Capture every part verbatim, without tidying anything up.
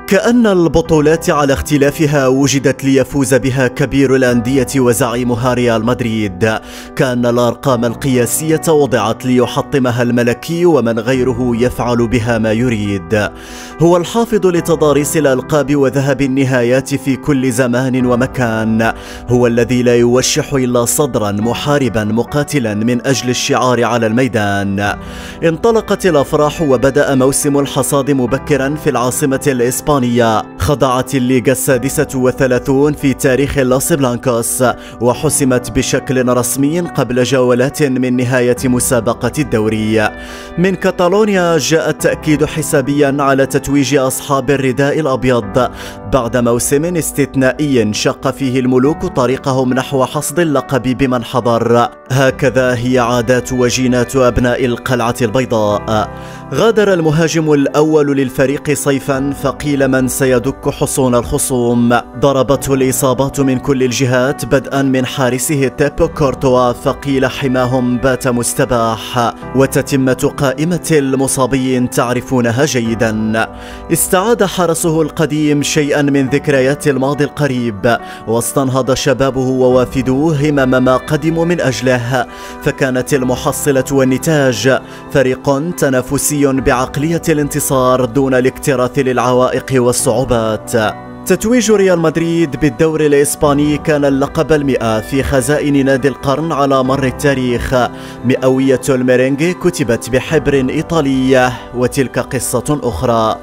كأن البطولات على اختلافها وجدت ليفوز بها كبير الأندية وزعيمها ريال مدريد. كأن الأرقام القياسية وضعت ليحطمها الملكي ومن غيره يفعل بها ما يريد. هو الحافظ لتضاريس الألقاب وذهب النهايات في كل زمان ومكان. هو الذي لا يوشح إلا صدرا محاربا مقاتلا من أجل الشعار على الميدان. انطلقت الأفراح وبدأ موسم الحصاد مبكرا في العاصمة الإسبانية. خضعت الليغا السادسة والثلاثون في تاريخ لوس بلانكوس وحسمت بشكل رسمي قبل جولات من نهاية مسابقة الدوري. من كاتالونيا جاء التأكيد حسابيا على تتويج أصحاب الرداء الأبيض بعد موسم استثنائي شق فيه الملوك طريقهم نحو حصد اللقب بمن حضر. هكذا هي عادات وجينات أبناء القلعة البيضاء. غادر المهاجم الأول للفريق صيفا فقيل من سيدك حصون الخصوم. ضربته الإصابات من كل الجهات بدءا من حارسه تيبو كورتوا فقيل حماهم بات مستباح، وتتمة قائمة المصابين تعرفونها جيدا. استعاد حرسه القديم شيئا من ذكريات الماضي القريب واستنهض شبابه ووافدوه همم ما قدموا من أجله، فكانت المحصلة والنتاج فريق تنافسي بعقلية الانتصار دون الاكتراث للعوائق والصعوبات. تتويج ريال مدريد بالدور الإسباني كان اللقب المئة في خزائن نادي القرن على مر التاريخ. مئوية الميرينغي كتبت بحبر إيطالية وتلك قصة أخرى.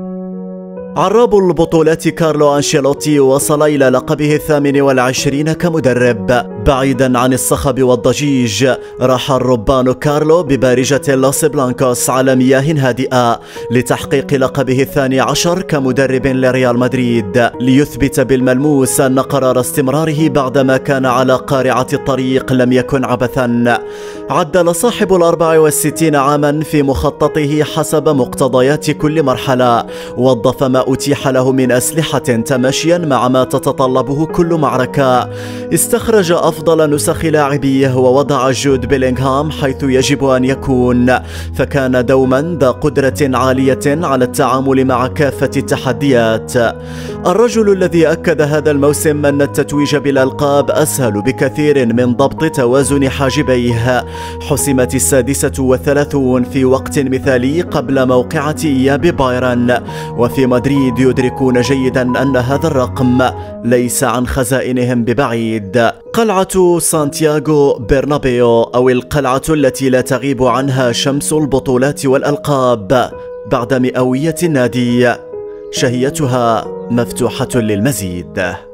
عراب البطولات كارلو أنشيلوتي وصل إلى لقبه الثامن والعشرين كمدرب. بعيدا عن الصخب والضجيج راح الربان كارلو ببارجة لوس بلانكوس على مياه هادئة لتحقيق لقبه الثاني عشر كمدرب لريال مدريد، ليثبت بالملموس أن قرار استمراره بعدما كان على قارعة الطريق لم يكن عبثا. عدل صاحب الأربع والستين عاما في مخططه حسب مقتضيات كل مرحلة، وظف ما أتيح له من أسلحة تماشيا مع ما تتطلبه كل معركة. استخرج أفضل نسخ لاعبيه ووضع جود بيلينغهام حيث يجب أن يكون، فكان دوما ذا قدرة عالية على التعامل مع كافة التحديات. الرجل الذي أكد هذا الموسم أن التتويج بالألقاب أسهل بكثير من ضبط توازن حاجبيه. حسمت السادسة والثلاثون في وقت مثالي قبل موقعة إياب بايرن، وفي مدريد يدركون جيدا أن هذا الرقم ليس عن خزائنهم ببعيد. قلعة سانتياغو برنابيو أو القلعة التي لا تغيب عنها شمس البطولات والألقاب بعد مئوية النادي، شهيتها مفتوحة للمزيد.